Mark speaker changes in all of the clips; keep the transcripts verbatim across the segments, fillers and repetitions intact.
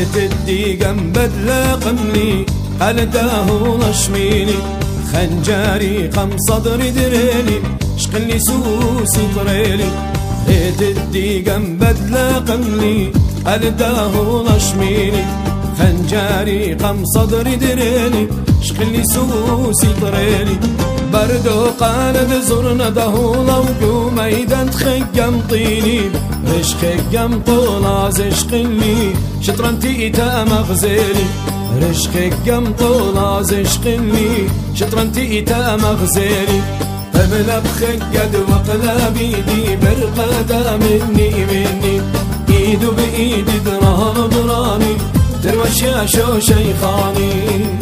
Speaker 1: الديقم بدلا قملي قلده لشميني خنجاري قم صدري دريني شقلي سوسي طريلي ريت الديقم بدلا قملي قلده لشميني خنجاري قم صدري دريني شقلي سوسي طريلي بردو قالب زرنا دهولا وقو ميدان تخيم طيني رش خيم طولا زشقلي شطرنتي تا مغزلي رش خيم طولا زشقلي شطرنتي تا مغزلي قبل بخيد وقلبي دي برقدا مني مني ايدو بايدي دران دراني تروى شاشو شيخاني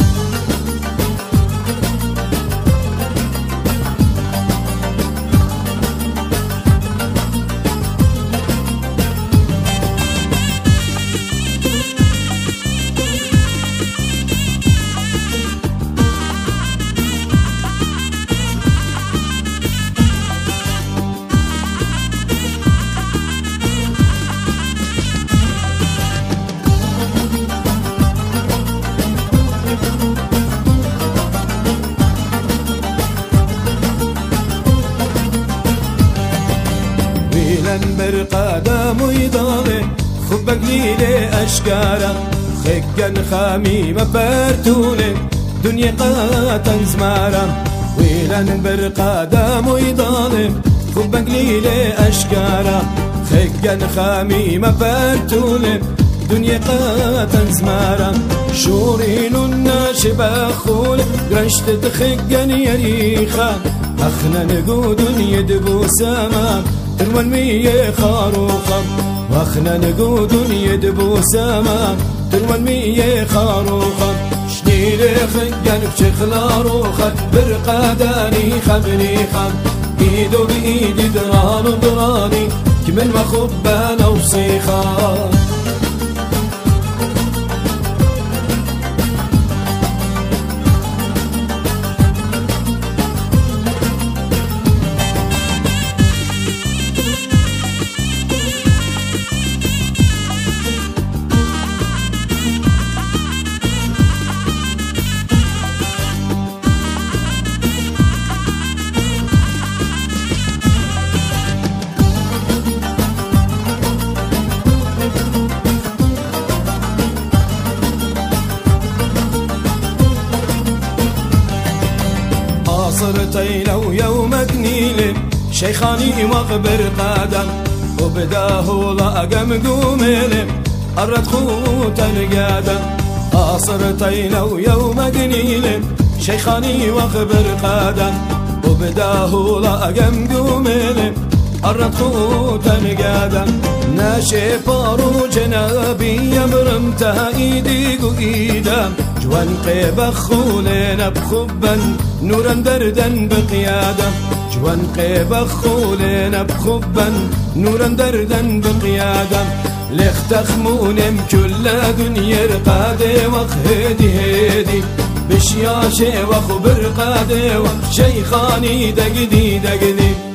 Speaker 1: برقادم ويضالي خبك ليلي أشكارا خيكن خامي مبرتولي دنيا قاتن زمارا ويلان برقادم ويضالي خبك ليلي أشكارا خيكن خامي مبرتولي دنيا قاتن زمارا شورين الناشبة خول قرشت تخيكن يريخا أخنا نقود يدبو سما تروى المية خاروخا واخنا نقود يدبو سما تروى المية خاروخا شنيلي خيان بشخلا روخا برقاداني خبني خم ايدو بايدي دران دراني كمل ما خبانا وصيخا صرتي لو يوم قنيل شيخاني مغبر قادم وبداه لأقم قوميل قرد خوت القادم صرتي لو يوم قنيل شيخاني مغبر قادم وبداه لأقم قوميل قرد خوت القادم ناشي فارو جنابي يمرمتها ايدي قيدام جوان قيب خولين بخبا نورا دردا بقيادة جوان قيب خولين بخبا نورا دردا بقيادة لختخمون كل دنيا رقادي وخهدي هدي بشياشي وخبر قادي وشيخاني دقدي دقدي